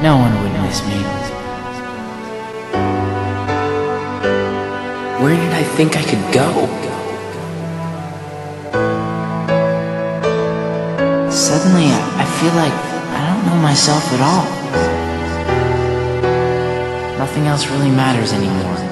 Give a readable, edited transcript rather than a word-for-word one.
No one would miss me. Where did I think I could go? Suddenly, I feel like I don't know myself at all. Nothing else really matters anymore.